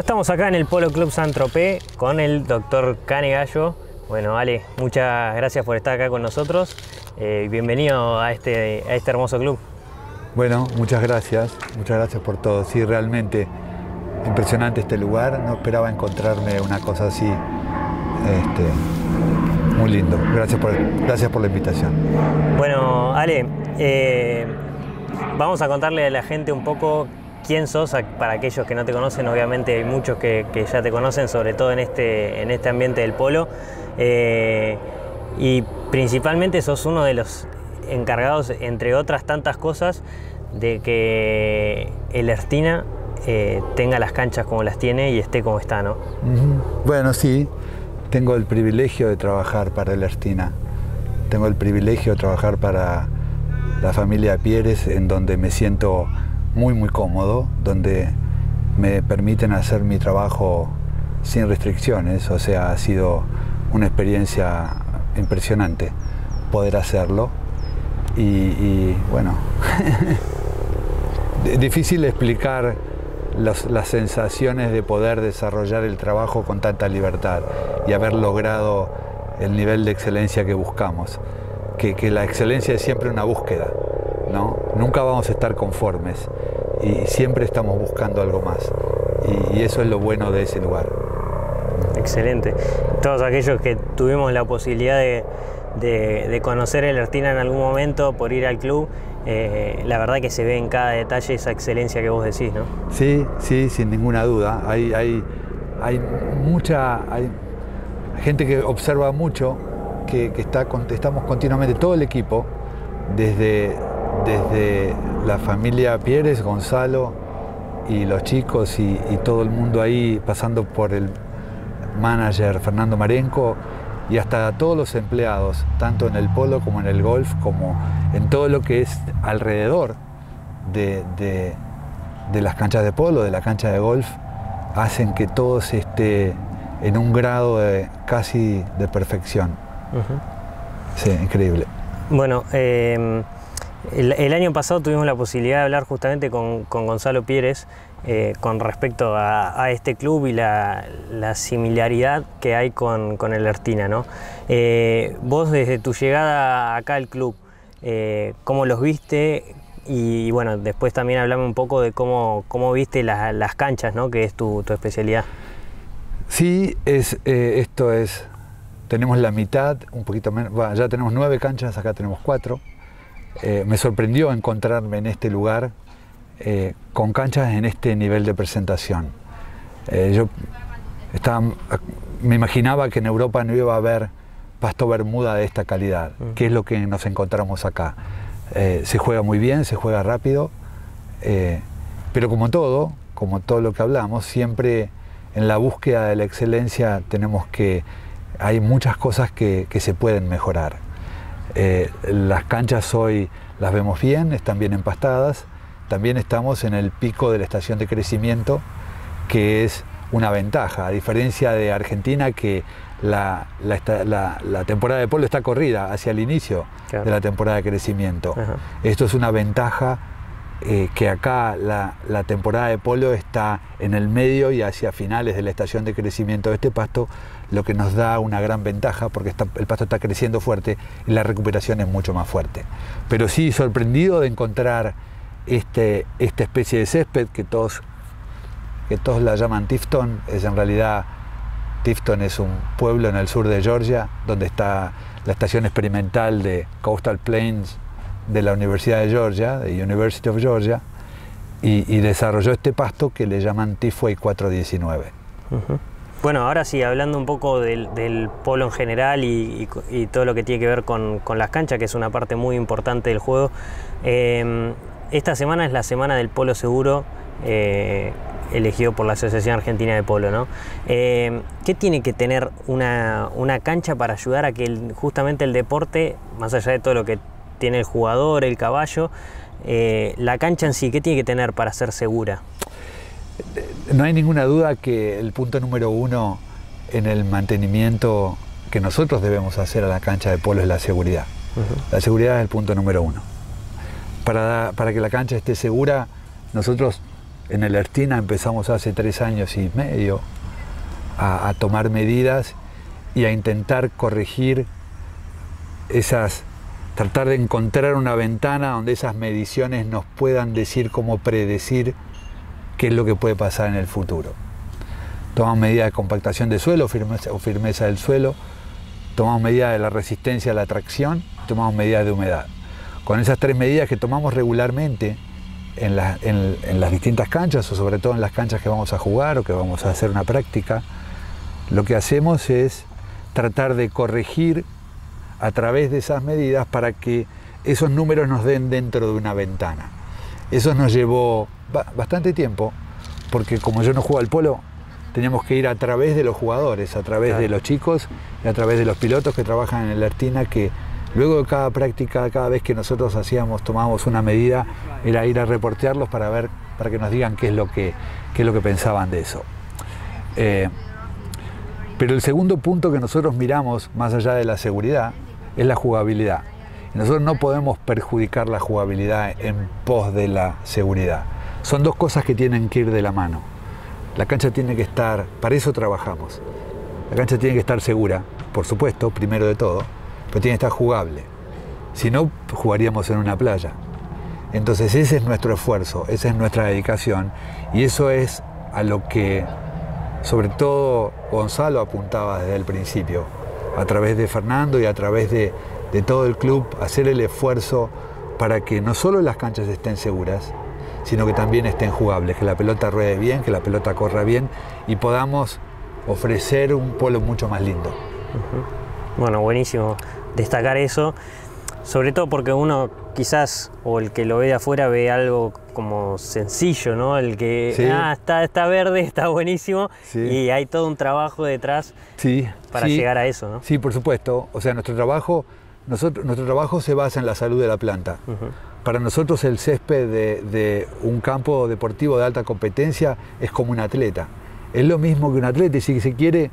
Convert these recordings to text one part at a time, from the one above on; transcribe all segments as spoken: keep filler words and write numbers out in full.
Bueno, estamos acá en el Polo Club Saint-Tropez con el doctor Canegallo. Bueno, Ale, muchas gracias por estar acá con nosotros. Eh, bienvenido a este, a este hermoso club. Bueno, muchas gracias, muchas gracias por todo. Sí, realmente impresionante este lugar. No esperaba encontrarme una cosa así. Este, muy lindo. Gracias por, gracias por la invitación. Bueno, Ale, eh, vamos a contarle a la gente un poco quién sos, para aquellos que no te conocen. Obviamente hay muchos que, que ya te conocen, sobre todo en este, en este ambiente del polo. Eh, y principalmente sos uno de los encargados, entre otras tantas cosas, de que el Ertina eh, tenga las canchas como las tiene y esté como está, ¿no? Uh-huh. Bueno, sí, tengo el privilegio de trabajar para el Ertina. Tengo el privilegio de trabajar para la familia Pieres, en donde me siento muy muy cómodo, donde me permiten hacer mi trabajo sin restricciones. O sea, ha sido una experiencia impresionante poder hacerlo y, y bueno, difícil explicar los, las sensaciones de poder desarrollar el trabajo con tanta libertad y haber logrado el nivel de excelencia que buscamos, que, que la excelencia es siempre una búsqueda, ¿no? Nunca vamos a estar conformes y siempre estamos buscando algo más, y, y eso es lo bueno de ese lugar. Excelente. Todos aquellos que tuvimos la posibilidad de, de, de conocer el Ertina en algún momento por ir al club, eh, la verdad que se ve en cada detalle esa excelencia que vos decís, ¿no? Sí, sí, sin ninguna duda. Hay, hay, hay mucha hay gente que observa mucho, que, que está, estamos continuamente, todo el equipo, desde, desde la familia Pieres, Gonzalo y los chicos y, y todo el mundo ahí, pasando por el manager Fernando Marenco y hasta todos los empleados, tanto en el polo como en el golf, como en todo lo que es alrededor de, de, de las canchas de polo, de la cancha de golf, hacen que todo se esté en un grado de, casi de perfección. Uh-huh. Sí, increíble. Bueno, eh, el, el año pasado tuvimos la posibilidad de hablar justamente con, con Gonzalo Pieres eh, con respecto a, a este club y la, la similaridad que hay con, con el Ertina, ¿no? Eh, vos desde tu llegada acá al club, eh, ¿cómo los viste? Y, y bueno, después también hablame un poco de cómo, cómo viste la, las canchas, ¿no? Que es tu, tu especialidad. Sí, es, eh, esto es, tenemos la mitad, un poquito menos, bueno, ya tenemos nueve canchas, acá tenemos cuatro. Eh, me sorprendió encontrarme en este lugar eh, con canchas en este nivel de presentación. Eh, yo estaba, me imaginaba que en Europa no iba a haber pasto bermuda de esta calidad, mm. que es lo que nos encontramos acá. Eh, se juega muy bien, se juega rápido, eh, pero como todo, como todo lo que hablamos, siempre en la búsqueda de la excelencia tenemos que, hay muchas cosas que, que se pueden mejorar. Eh, las canchas hoy las vemos bien, están bien empastadas. También estamos en el pico de la estación de crecimiento, que es una ventaja, a diferencia de Argentina, que la, la, la, la temporada de polo está corrida hacia el inicio, claro, de la temporada de crecimiento. Ajá. Esto es una ventaja, eh, que acá la, la temporada de polo está en el medio y hacia finales de la estación de crecimiento de este pasto, lo que nos da una gran ventaja porque está, el pasto está creciendo fuerte y la recuperación es mucho más fuerte. Pero sí, sorprendido de encontrar este, esta especie de césped que todos, que todos la llaman Tifton. Es en realidad, Tifton es un pueblo en el sur de Georgia, donde está la estación experimental de Coastal Plains de la Universidad de Georgia, de University of Georgia, y, y desarrolló este pasto que le llaman Tifway cuatrocientos diecinueve. Uh-huh. Bueno, ahora sí, hablando un poco del, del polo en general y, y, y todo lo que tiene que ver con, con las canchas, que es una parte muy importante del juego. Eh, esta semana es la semana del polo seguro, eh, elegido por la Asociación Argentina de Polo, ¿no? Eh, ¿Qué tiene que tener una, una cancha para ayudar a que el, justamente el deporte, más allá de todo lo que tiene el jugador, el caballo, eh, la cancha en sí, qué tiene que tener para ser segura? No hay ninguna duda que el punto número uno en el mantenimiento que nosotros debemos hacer a la cancha de polo es la seguridad. Uh-huh. La seguridad es el punto número uno. Para, para que la cancha esté segura, nosotros en el Ertina empezamos hace tres años y medio a, a tomar medidas y a intentar corregir esas, tratar de encontrar una ventana donde esas mediciones nos puedan decir cómo predecir qué es lo que puede pasar en el futuro. Tomamos medidas de compactación de suelo firmeza, o firmeza del suelo, tomamos medidas de la resistencia a la tracción, tomamos medidas de humedad. Con esas tres medidas que tomamos regularmente en, la, en, en las distintas canchas, o sobre todo en las canchas que vamos a jugar o que vamos a hacer una práctica, lo que hacemos es tratar de corregir a través de esas medidas para que esos números nos den dentro de una ventana. Eso nos llevó bastante tiempo, porque como yo no juego al polo, teníamos que ir a través de los jugadores, a través claro. de los chicos y a través de los pilotos que trabajan en el Ertina, que luego de cada práctica, cada vez que nosotros hacíamos, tomábamos una medida, era ir a reportearlos para ver, para que nos digan qué es lo que, qué es lo que pensaban de eso. Eh, pero el segundo punto que nosotros miramos, más allá de la seguridad, es la jugabilidad. Y nosotros no podemos perjudicar la jugabilidad en pos de la seguridad. Son dos cosas que tienen que ir de la mano. La cancha tiene que estar, para eso trabajamos. La cancha tiene que estar segura, por supuesto, primero de todo, pero tiene que estar jugable. Si no, jugaríamos en una playa. Entonces ese es nuestro esfuerzo, esa es nuestra dedicación, y eso es a lo que sobre todo Gonzalo apuntaba desde el principio, a través de Fernando y a través de, de todo el club, hacer el esfuerzo para que no solo las canchas estén seguras, sino que también estén jugables, que la pelota ruede bien, que la pelota corra bien y podamos ofrecer un polo mucho más lindo. Uh-huh. Bueno, buenísimo destacar eso, sobre todo porque uno quizás, o el que lo ve de afuera, ve algo como sencillo, ¿no? El que, sí. ah, está, está verde, está buenísimo, sí. y hay todo un trabajo detrás sí, para sí. llegar a eso, ¿no? Sí, por supuesto. O sea, nuestro trabajo, nosotros, nuestro trabajo se basa en la salud de la planta. Uh-huh. Para nosotros el césped de, de un campo deportivo de alta competencia es como un atleta. Es lo mismo que un atleta, y si se quiere,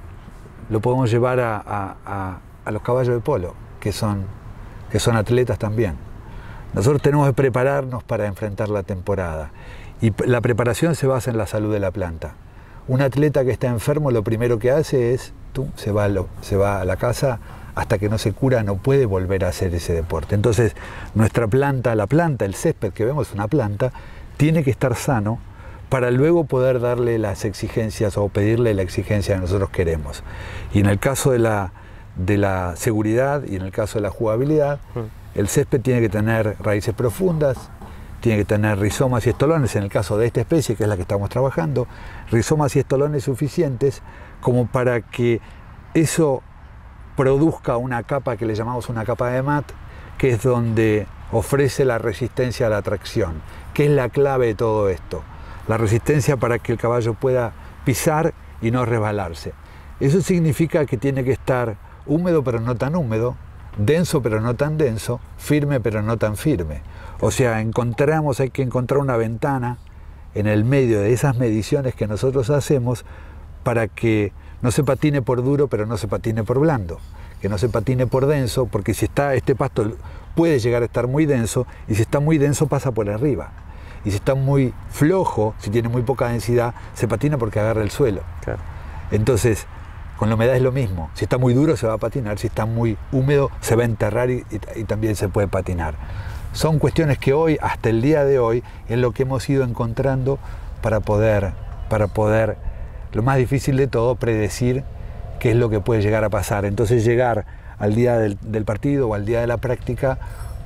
lo podemos llevar a, a, a, a los caballos de polo, que son, que son atletas también. Nosotros tenemos que prepararnos para enfrentar la temporada, y la preparación se basa en la salud de la planta. Un atleta que está enfermo, lo primero que hace es, tú, se va a, lo, se va a la casa, hasta que no se cura no puede volver a hacer ese deporte. Entonces nuestra planta, la planta, el césped que vemos es una planta, tiene que estar sano para luego poder darle las exigencias o pedirle la exigencia que nosotros queremos. Y en el caso de la, de la seguridad y en el caso de la jugabilidad, mm. el césped tiene que tener raíces profundas, tiene que tener rizomas y estolones, en el caso de esta especie que es la que estamos trabajando, rizomas y estolones suficientes como para que eso produzca una capa que le llamamos una capa de mat, que es donde ofrece la resistencia a la tracción, que es la clave de todo esto. La resistencia para que el caballo pueda pisar y no resbalarse. Eso significa que tiene que estar húmedo pero no tan húmedo, denso pero no tan denso, firme pero no tan firme. O sea, encontramos, hay que encontrar una ventana en el medio de esas mediciones que nosotros hacemos para que no se patine por duro, pero no se patine por blando, que no se patine por denso, porque si está este pasto puede llegar a estar muy denso, y si está muy denso pasa por arriba. Y si está muy flojo, si tiene muy poca densidad, se patina porque agarra el suelo. Claro. Entonces, con la humedad es lo mismo. Si está muy duro se va a patinar, si está muy húmedo se va a enterrar y, y, y también se puede patinar. Son cuestiones que hoy, hasta el día de hoy, es lo que hemos ido encontrando para poder, para poder, lo más difícil de todo, predecir qué es lo que puede llegar a pasar. Entonces llegar al día del, del partido o al día de la práctica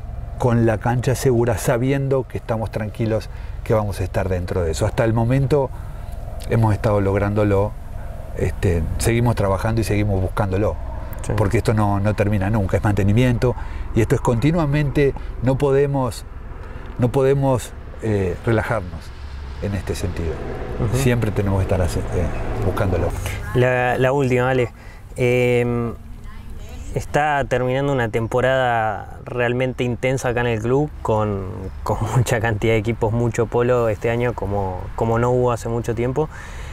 con la cancha segura, sabiendo que estamos tranquilos que vamos a estar dentro de eso. Hasta el momento hemos estado lográndolo, este, seguimos trabajando y seguimos buscándolo, sí. porque esto no, no termina nunca, es mantenimiento y esto es continuamente, no podemos, no podemos eh, relajarnos en este sentido. Uh-huh. Siempre tenemos que estar eh, buscándolo. La, la última, Ale. Eh, está terminando una temporada realmente intensa acá en el club, con, con mucha cantidad de equipos, mucho polo este año, como, como no hubo hace mucho tiempo.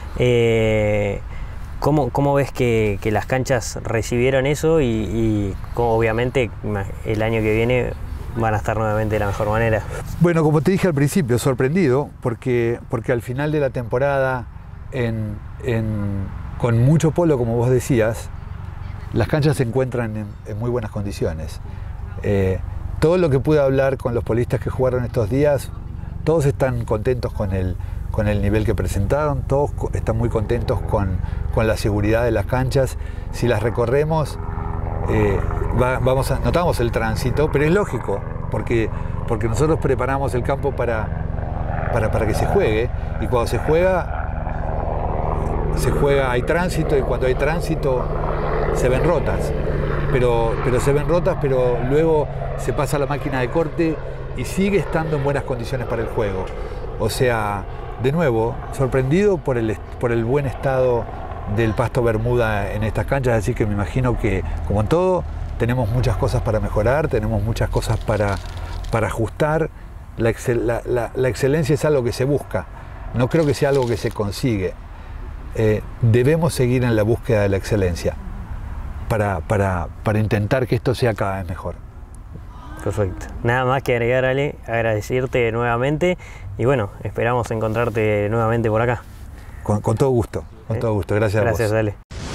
Eh, ¿cómo, ¿Cómo ves que, que las canchas recibieron eso? Y, y como obviamente el año que viene van a estar nuevamente de la mejor manera. Bueno, como te dije al principio, sorprendido, porque, porque al final de la temporada, en, en, con mucho polo, como vos decías, las canchas se encuentran en, en muy buenas condiciones. Eh, todo lo que pude hablar con los polistas que jugaron estos días, todos están contentos con el, con el nivel que presentaron, todos están muy contentos con, con la seguridad de las canchas. Si las recorremos, eh, va, vamos a, notamos el tránsito, pero es lógico, porque, porque nosotros preparamos el campo para, para, para que se juegue, y cuando se juega, se juega, hay tránsito, y cuando hay tránsito se ven rotas, pero, pero se ven rotas, pero luego se pasa a la máquina de corte y sigue estando en buenas condiciones para el juego. O sea, de nuevo, sorprendido por el, por el buen estado del pasto Bermuda en estas canchas, así que me imagino que, como en todo, tenemos muchas cosas para mejorar, tenemos muchas cosas para, para ajustar. La, excel, la, la, la excelencia es algo que se busca, no creo que sea algo que se consigue. Eh, debemos seguir en la búsqueda de la excelencia para, para, para intentar que esto sea cada vez mejor. Perfecto. Nada más que agregar, Ale, agradecerte nuevamente y bueno, esperamos encontrarte nuevamente por acá. Con, con todo gusto, con todo gusto. Gracias, Gracias, a vos. Ale.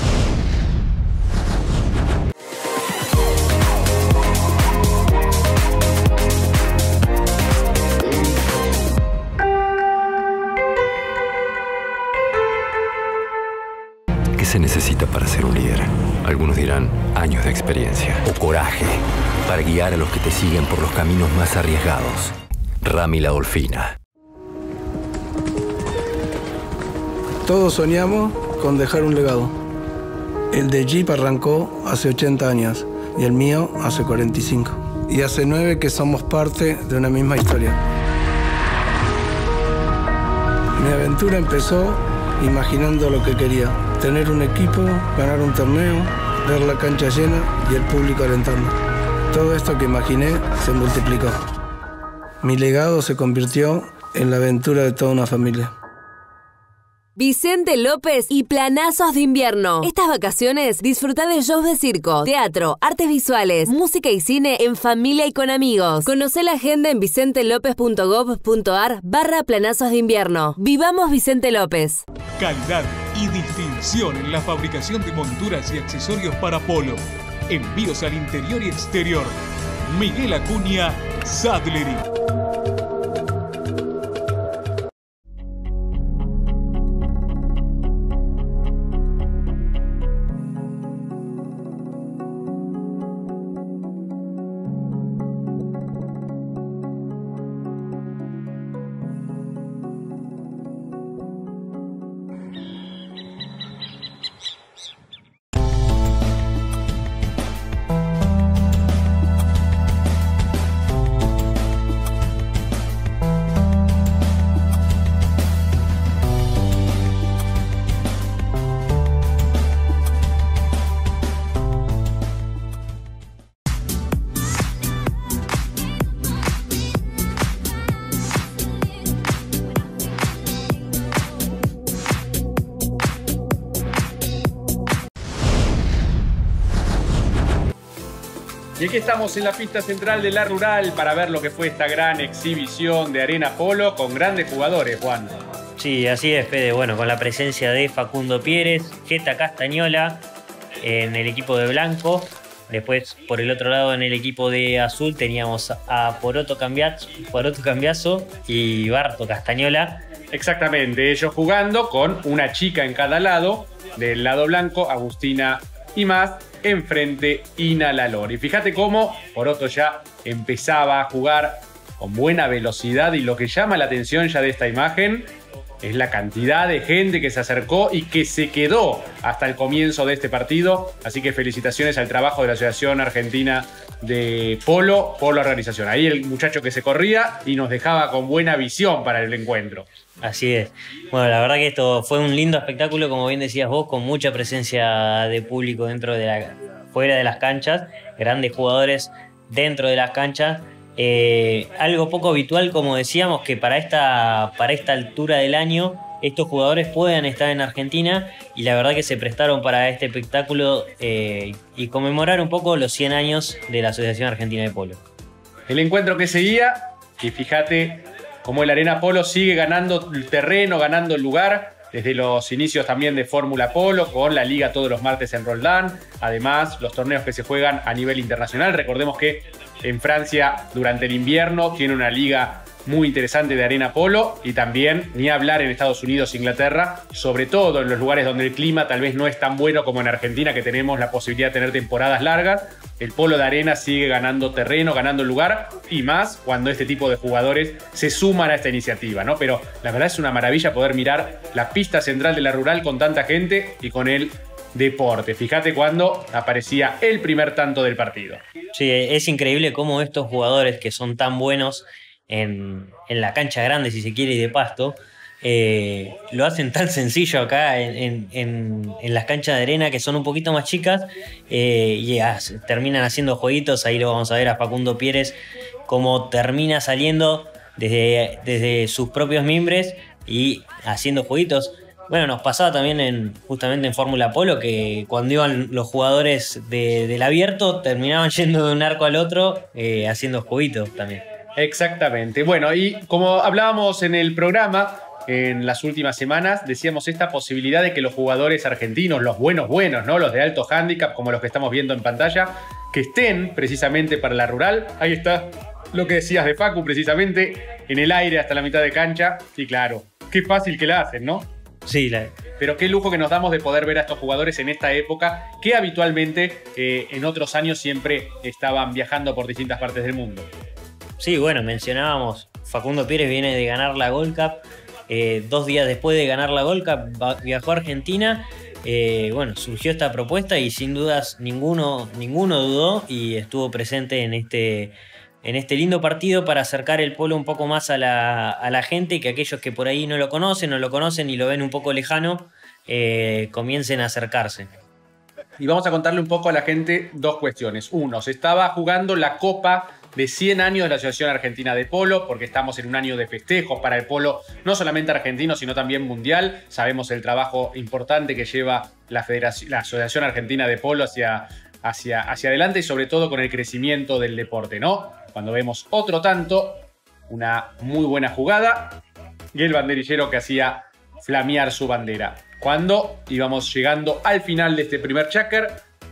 ¿Qué se necesita para ser un líder? Algunos dirán años de experiencia o coraje para guiar a los que te siguen por los caminos más arriesgados. Rami la Dolfina. Todos soñamos con dejar un legado. El de Jeep arrancó hace ochenta años y el mío hace cuarenta y cinco. Y hace nueve que somos parte de una misma historia. Mi aventura empezó imaginando lo que quería. Tener un equipo, ganar un torneo, ver la cancha llena y el público alentando. Todo esto que imaginé se multiplicó. Mi legado se convirtió en la aventura de toda una familia. Vicente López y Planazos de Invierno. Estas vacaciones disfruta de shows de circo, teatro, artes visuales, música y cine en familia y con amigos. Conoce la agenda en vicentelopez.gov.ar barra Planazos de Invierno. Vivamos Vicente López. Calidad y distinción en la fabricación de monturas y accesorios para polo. Envíos al interior y exterior. Miguel Acuña, Sadleri. Y aquí estamos en la pista central de La Rural para ver lo que fue esta gran exhibición de arena polo con grandes jugadores, Juan. Sí, así es, Fede. Bueno, con la presencia de Facundo Pieres, Geta Castañola en el equipo de blanco. Después, por el otro lado, en el equipo de azul teníamos a Poroto Cambiazo, Poroto Cambiazo y Barto Castañola. Exactamente, ellos jugando con una chica en cada lado. Del lado blanco, Agustina y más. Enfrente, Ina Lalor. Y fíjate cómo Poroto ya empezaba a jugar con buena velocidad, y lo que llama la atención ya de esta imagen es la cantidad de gente que se acercó y que se quedó hasta el comienzo de este partido. Así que felicitaciones al trabajo de la Asociación Argentina de Polo por la organización. Ahí el muchacho que se corría y nos dejaba con buena visión para el encuentro. Así es. Bueno, la verdad que esto fue un lindo espectáculo, como bien decías vos, con mucha presencia de público dentro de la, fuera de las canchas, grandes jugadores dentro de las canchas. Eh, algo poco habitual, como decíamos, que para esta, para esta altura del año estos jugadores puedan estar en Argentina, y la verdad que se prestaron para este espectáculo eh, y conmemorar un poco los cien años de la Asociación Argentina de Polo. el encuentro que seguía, y fíjate cómo el Arena Polo sigue ganando el terreno, ganando el lugar, desde los inicios también de Fórmula Polo, con la liga todos los martes en Roldán, además los torneos que se juegan a nivel internacional. Recordemos que en Francia durante el invierno tiene una liga muy interesante de Arena Polo, y también ni hablar en Estados Unidos, Inglaterra, sobre todo en los lugares donde el clima tal vez no es tan bueno como en Argentina, que tenemos la posibilidad de tener temporadas largas. El polo de arena sigue ganando terreno, ganando lugar, y más cuando este tipo de jugadores se suman a esta iniciativa, ¿no? Pero la verdad es una maravilla poder mirar la pista central de la Rural con tanta gente y con el deporte. Fíjate cuando aparecía el primer tanto del partido. Sí, es increíble cómo estos jugadores que son tan buenos en, en la cancha grande, si se quiere, y de pasto, eh, lo hacen tan sencillo acá en, en, en, en las canchas de arena, que son un poquito más chicas, eh, y as, terminan haciendo jueguitos. Ahí lo vamos a ver a Facundo Pieres, cómo termina saliendo desde, desde sus propios mimbres y haciendo jueguitos. Bueno, nos pasaba también en, justamente en Fórmula Polo, que cuando iban los jugadores de, del abierto terminaban yendo de un arco al otro, eh, haciendo jueguitos también. Exactamente. Bueno, y como hablábamos en el programa en las últimas semanas, decíamos esta posibilidad de que los jugadores argentinos, los buenos buenos, ¿no? Los de alto handicap, como los que estamos viendo en pantalla, que estén precisamente para la Rural. Ahí está lo que decías de Facu, precisamente en el aire hasta la mitad de cancha. Y claro, qué fácil que la hacen, ¿no? Sí, la... Pero qué lujo que nos damos de poder ver a estos jugadores en esta época, que habitualmente eh, en otros años siempre estaban viajando por distintas partes del mundo. Sí, bueno, mencionábamos, Facundo Pieres viene de ganar la Gold Cup, eh, dos días después de ganar la Gold Cup viajó a Argentina, eh, bueno, surgió esta propuesta y sin dudas ninguno, ninguno dudó y estuvo presente en este, en este lindo partido para acercar el polo un poco más a la, a la gente, y que aquellos que por ahí no lo conocen, no lo conocen y lo ven un poco lejano, eh, comiencen a acercarse. Y vamos a contarle un poco a la gente dos cuestiones. Uno, se estaba jugando la Copa de cien años de la Asociación Argentina de Polo, porque estamos en un año de festejos para el polo, no solamente argentino, sino también mundial. Sabemos el trabajo importante que lleva la, Federación, la Asociación Argentina de Polo hacia, hacia, hacia adelante, y sobre todo con el crecimiento del deporte, ¿no? Cuando vemos otro tanto, una muy buena jugada, y el banderillero que hacía flamear su bandera. Cuando íbamos llegando al final de este primer checker,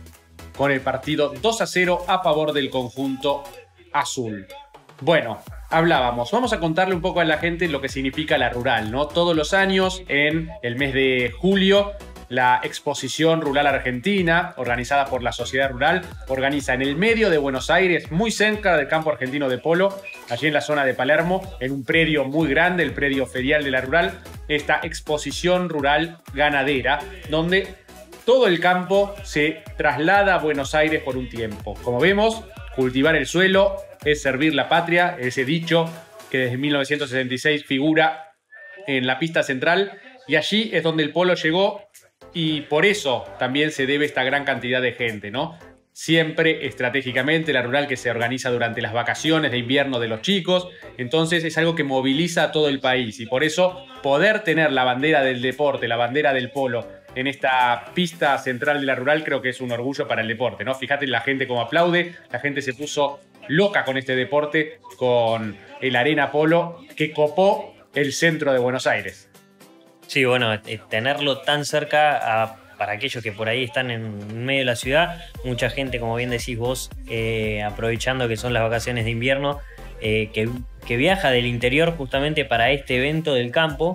con el partido dos a cero a favor del conjunto azul. Bueno, hablábamos, vamos a contarle un poco a la gente lo que significa la Rural, ¿no? Todos los años, en el mes de julio, la Exposición Rural Argentina, organizada por la Sociedad Rural, organiza en el medio de Buenos Aires, muy cerca del campo argentino de polo, allí en la zona de Palermo, en un predio muy grande, el predio ferial de la Rural, esta Exposición Rural Ganadera, donde todo el campo se traslada a Buenos Aires por un tiempo. Como vemos, cultivar el suelo es servir la patria, ese dicho que desde mil novecientos sesenta y seis figura en la pista central, y allí es donde el polo llegó, y por eso también se debe esta gran cantidad de gente, ¿no? Siempre estratégicamente la Rural, que se organiza durante las vacaciones de invierno de los chicos, entonces es algo que moviliza a todo el país, y por eso poder tener la bandera del deporte, la bandera del polo en esta pista central de la Rural, creo que es un orgullo para el deporte, ¿no? Fíjate la gente cómo aplaude, la gente se puso loca con este deporte, con el Arena Polo, que copó el centro de Buenos Aires. Sí, bueno, tenerlo tan cerca a, para aquellos que por ahí están en medio de la ciudad, mucha gente, como bien decís vos, eh, aprovechando que son las vacaciones de invierno, eh, que, que viaja del interior justamente para este evento del campo.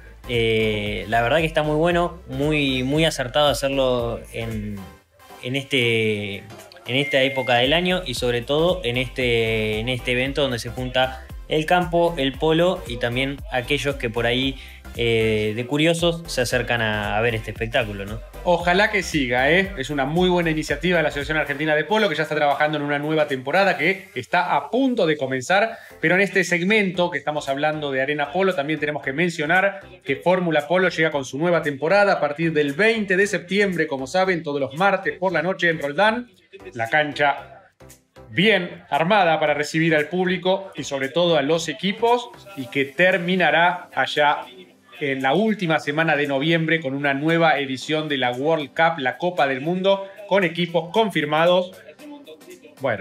Eh, la verdad que está muy bueno, muy, muy acertado hacerlo en, en, este, en esta época del año, y sobre todo en este, en este evento donde se junta el campo, el polo y también aquellos que por ahí eh, de curiosos se acercan a, a ver este espectáculo, ¿no? Ojalá que siga, ¿eh? Es una muy buena iniciativa de la Asociación Argentina de Polo, que ya está trabajando en una nueva temporada que está a punto de comenzar, pero en este segmento que estamos hablando de Arena Polo también tenemos que mencionar que Fórmula Polo llega con su nueva temporada a partir del veinte de septiembre, como saben, todos los martes por la noche en Roldán, la cancha bien armada para recibir al público y sobre todo a los equipos, y que terminará allá en la última semana de noviembre con una nueva edición de la World Cup, la Copa del Mundo, con equipos confirmados. Bueno,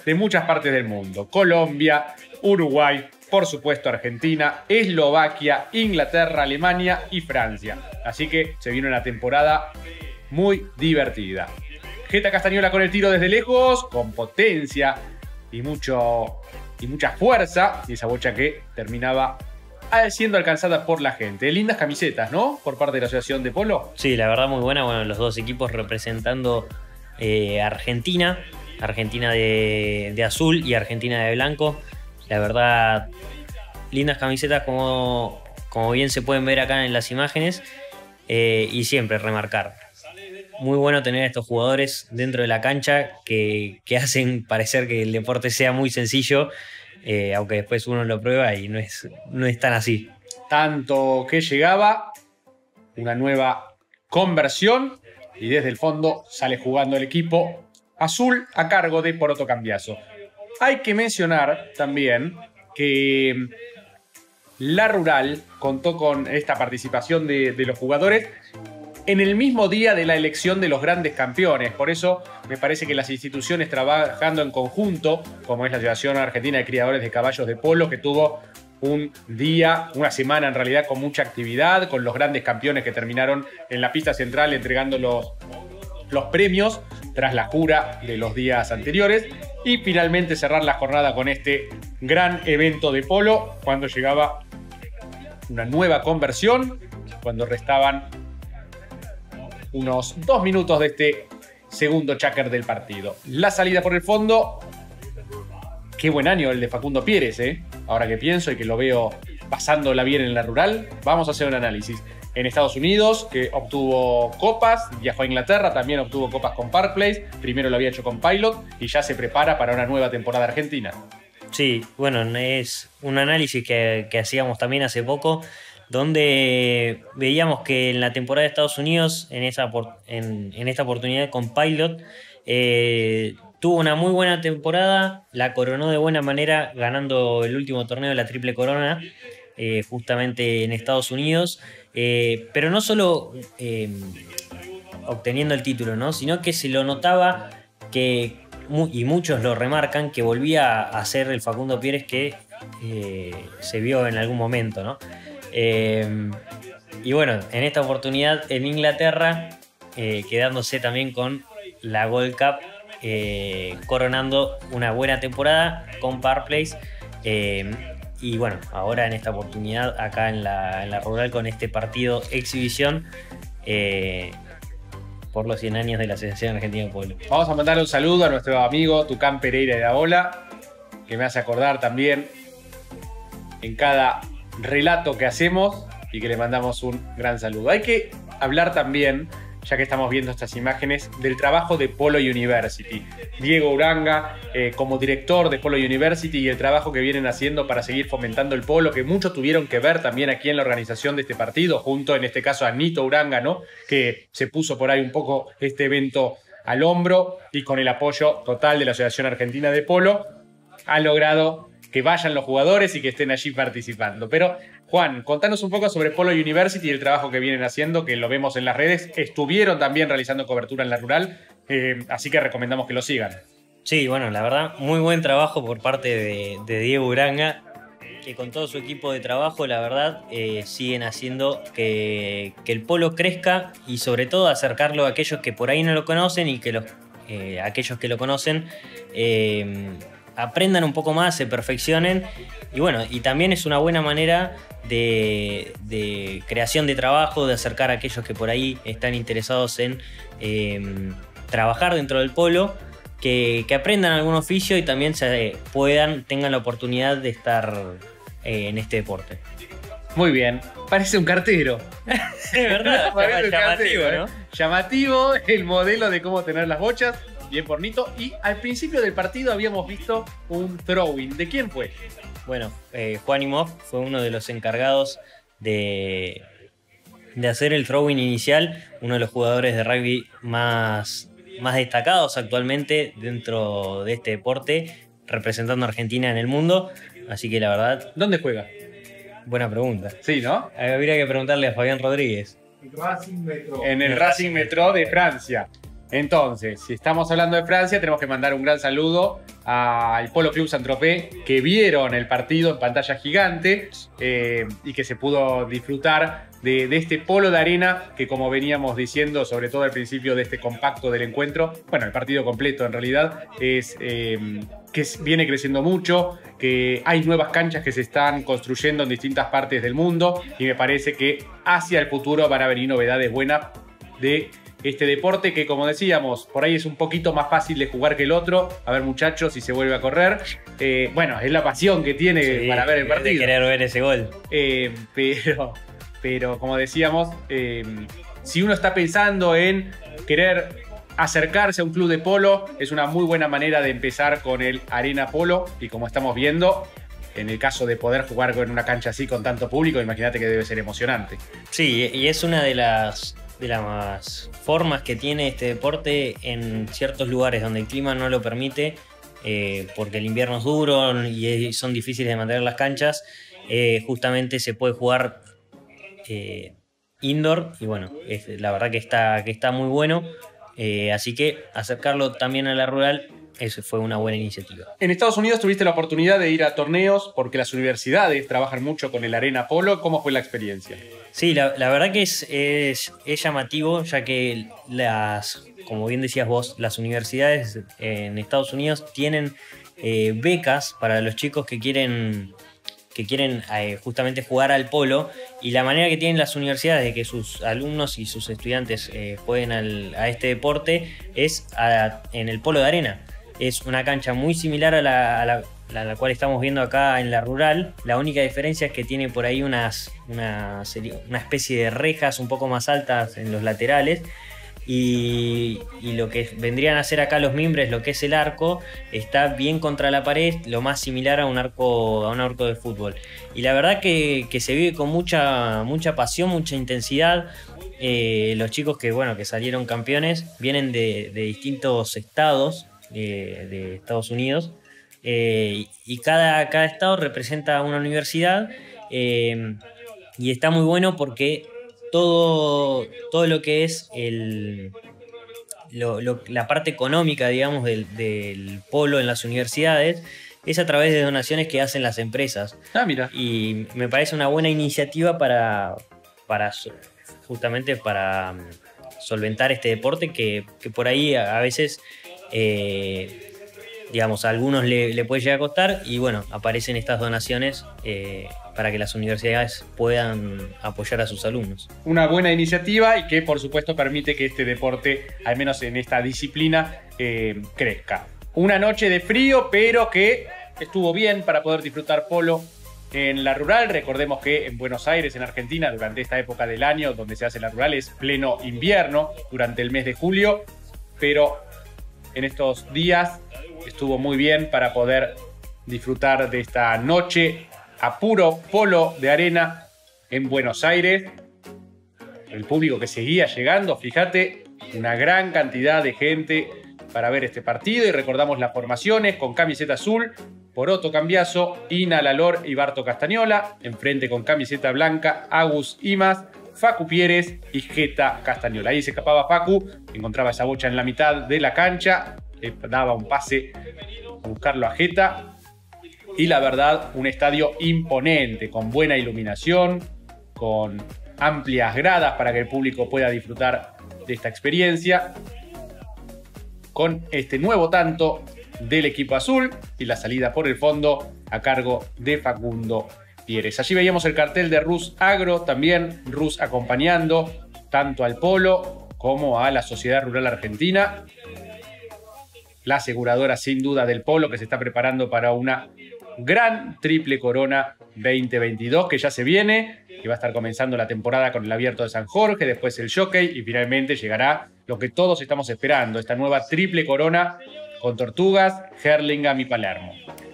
de muchas partes del mundo. Colombia, Uruguay, por supuesto Argentina, Eslovaquia, Inglaterra, Alemania y Francia. Así que se viene una temporada muy divertida. Geta Castañola con el tiro desde lejos, con potencia y, mucho, y mucha fuerza. Y esa bocha que terminaba siendo alcanzada por la gente. Lindas camisetas, ¿no? Por parte de la Asociación de Polo. Sí, la verdad muy buena. Bueno, los dos equipos representando eh, Argentina. Argentina de, de azul y Argentina de blanco. La verdad, lindas camisetas como, como bien se pueden ver acá en las imágenes. Eh, y siempre remarcar. Muy bueno tener a estos jugadores dentro de la cancha que, que hacen parecer que el deporte sea muy sencillo. Eh, aunque después uno lo prueba y no es, no es tan así. Tanto que llegaba una nueva conversión y desde el fondo sale jugando el equipo azul a cargo de Poroto Cambiaso. Hay que mencionar también que la Rural contó con esta participación de, de los jugadores en el mismo día de la elección de los grandes campeones. Por eso me parece que las instituciones trabajando en conjunto, como es la Asociación Argentina de Criadores de Caballos de Polo, que tuvo un día, una semana en realidad con mucha actividad, con los grandes campeones que terminaron en la pista central entregando los, los premios tras la jura de los días anteriores, y finalmente cerrar la jornada con este gran evento de polo cuando llegaba una nueva conversión, cuando restaban unos dos minutos de este segundo cháquer del partido. La salida por el fondo. Qué buen año el de Facundo Pieres, ¿eh? Ahora que pienso y que lo veo pasándola bien en la Rural, vamos a hacer un análisis. En Estados Unidos, que obtuvo copas, viajó a Inglaterra, también obtuvo copas con Park Place, primero lo había hecho con Pilot y ya se prepara para una nueva temporada argentina. Sí, bueno, es un análisis que, que hacíamos también hace poco, donde veíamos que en la temporada de Estados Unidos, en, esa, en, en esta oportunidad con Pilot, eh, tuvo una muy buena temporada, la coronó de buena manera ganando el último torneo de la Triple Corona, eh, justamente en Estados Unidos, eh, pero no solo eh, obteniendo el título, ¿no? Sino que se lo notaba que, y muchos lo remarcan, que volvía a ser el Facundo Pieres que eh, se vio en algún momento, ¿no? Eh, y bueno, en esta oportunidad en Inglaterra, eh, quedándose también con la Gold Cup, eh, coronando una buena temporada con Park Place, eh, y bueno, ahora en esta oportunidad acá en la, en la Rural con este partido exhibición eh, por los cien años de la Asociación Argentina de Polo. Vamos a mandar un saludo a nuestro amigo Tucán Pereira de la Ola, que me hace acordar también en cada relato que hacemos y que le mandamos un gran saludo. Hay que hablar también, ya que estamos viendo estas imágenes, del trabajo de Polo University. Diego Uranga eh, como director de Polo University y el trabajo que vienen haciendo para seguir fomentando el polo, que muchos tuvieron que ver también aquí en la organización de este partido, junto en este caso a Nito Uranga, ¿no? Que se puso por ahí un poco este evento al hombro y con el apoyo total de la Asociación Argentina de Polo ha logrado que vayan los jugadores y que estén allí participando. Pero, Juan, contanos un poco sobre Polo University y el trabajo que vienen haciendo, que lo vemos en las redes. Estuvieron también realizando cobertura en la Rural, eh, así que recomendamos que lo sigan. Sí, bueno, la verdad, muy buen trabajo por parte de, de Diego Uranga, que con todo su equipo de trabajo, la verdad, eh, siguen haciendo que, que el polo crezca y sobre todo acercarlo a aquellos que por ahí no lo conocen y que los, eh, aquellos que lo conocen eh, aprendan un poco más, se perfeccionen, y bueno, y también es una buena manera de, de creación de trabajo, de acercar a aquellos que por ahí están interesados en eh, trabajar dentro del polo, que, que aprendan algún oficio y también se puedan, tengan la oportunidad de estar eh, en este deporte. Muy bien, parece un cartero. Es verdad, Parece un llamativo, cartero, ¿no? ¿eh? Llamativo el modelo de cómo tener las bochas. Bien por Nito. Y al principio del partido habíamos visto un throw-in. ¿De quién fue? Bueno, eh, Juan Imhoff fue uno de los encargados de, de hacer el throw-in inicial, uno de los jugadores de rugby más, más destacados actualmente dentro de este deporte, representando a Argentina en el mundo. Así que la verdad... ¿Dónde juega? Buena pregunta. Sí, ¿no? Habría que preguntarle a Fabián Rodríguez. En el Racing Metro de Francia. Entonces, si estamos hablando de Francia, tenemos que mandar un gran saludo al Polo Club Saint-Tropez, que vieron el partido en pantalla gigante eh, y que se pudo disfrutar de, de este polo de arena que, como veníamos diciendo, sobre todo al principio de este compacto del encuentro, bueno, el partido completo en realidad, es eh, que viene creciendo mucho, que hay nuevas canchas que se están construyendo en distintas partes del mundo y me parece que hacia el futuro van a venir novedades buenas de este deporte que, como decíamos, por ahí es un poquito más fácil de jugar que el otro. A ver, muchachos, si se vuelve a correr. Eh, bueno, es la pasión que tiene sí, para ver el partido. De querer ver ese gol. Eh, pero, pero, como decíamos, eh, si uno está pensando en querer acercarse a un club de polo, es una muy buena manera de empezar con el Arena Polo. Y como estamos viendo, en el caso de poder jugar en una cancha así con tanto público, imagínate que debe ser emocionante. Sí, y es una de las... de las formas que tiene este deporte en ciertos lugares donde el clima no lo permite, eh, porque el invierno es duro y son difíciles de mantener las canchas, eh, justamente se puede jugar eh, indoor y bueno, es, la verdad que está, que está muy bueno, eh, así que acercarlo también a la rural, eso fue una buena iniciativa. En Estados Unidos tuviste la oportunidad de ir a torneos porque las universidades trabajan mucho con el Arena Polo. ¿Cómo fue la experiencia? Sí, la, la verdad que es, es, es llamativo, ya que las, como bien decías vos, las universidades en Estados Unidos tienen eh, becas para los chicos que quieren, que quieren eh, justamente jugar al polo, y la manera que tienen las universidades de que sus alumnos y sus estudiantes eh, jueguen al, a este deporte es a, en el polo de arena. Es una cancha muy similar a la, a, la, a la cual estamos viendo acá en la rural. La única diferencia es que tiene por ahí unas, una, una especie de rejas un poco más altas en los laterales. Y, y lo que vendrían a hacer acá los mimbres, lo que es el arco, está bien contra la pared, lo más similar a un arco, a un arco de fútbol. Y la verdad que, que se vive con mucha, mucha pasión, mucha intensidad. Eh, los chicos que, bueno, que salieron campeones vienen de, de distintos estados de, de Estados Unidos, eh, y cada, cada estado representa una universidad, eh, y está muy bueno porque todo, todo lo que es el, lo, lo, la parte económica, digamos, del, del polo en las universidades es a través de donaciones que hacen las empresas. Ah, mira. Y me parece una buena iniciativa para, para justamente para solventar este deporte que, que por ahí a, a veces Eh, digamos, a algunos le, le puede llegar a costar, y bueno, aparecen estas donaciones eh, para que las universidades puedan apoyar a sus alumnos. Una buena iniciativa y que por supuesto permite que este deporte, al menos en esta disciplina, eh, crezca. Una noche de frío, pero que estuvo bien para poder disfrutar polo en la rural. Recordemos que en Buenos Aires, en Argentina, durante esta época del año donde se hace la rural, es pleno invierno durante el mes de julio, pero en estos días estuvo muy bien para poder disfrutar de esta noche a puro polo de arena en Buenos Aires. El público que seguía llegando, fíjate, una gran cantidad de gente para ver este partido. Y recordamos las formaciones: con camiseta azul, Poroto Cambiaso, Ina Lalor y Barto Castañola. Enfrente con camiseta blanca, Agus Imas, Facu Pieres y Geta Castañola. Ahí se escapaba Facu, encontraba esa bocha en la mitad de la cancha, le daba un pase a buscarlo a Geta. Y la verdad, un estadio imponente, con buena iluminación, con amplias gradas para que el público pueda disfrutar de esta experiencia, con este nuevo tanto del equipo azul y la salida por el fondo a cargo de Facundo Pieres. Allí veíamos el cartel de Rus Agro, también Rus acompañando tanto al polo como a la Sociedad Rural Argentina, la aseguradora sin duda del polo, que se está preparando para una gran triple corona veinte veintidós que ya se viene, que va a estar comenzando la temporada con el Abierto de San Jorge, después el Jockey y finalmente llegará lo que todos estamos esperando, esta nueva triple corona con Tortugas, Hurlingham y Palermo.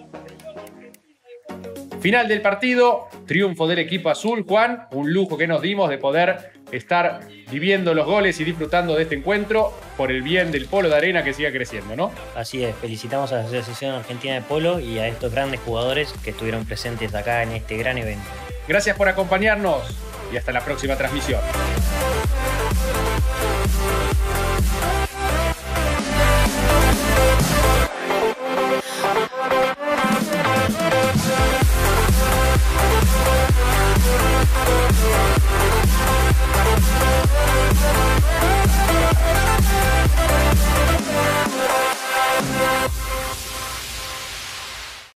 Final del partido, triunfo del equipo azul. Juan, un lujo que nos dimos de poder estar viviendo los goles y disfrutando de este encuentro por el bien del polo de arena que siga creciendo, ¿no? Así es, felicitamos a la Asociación Argentina de Polo y a estos grandes jugadores que estuvieron presentes acá en este gran evento. Gracias por acompañarnos y hasta la próxima transmisión.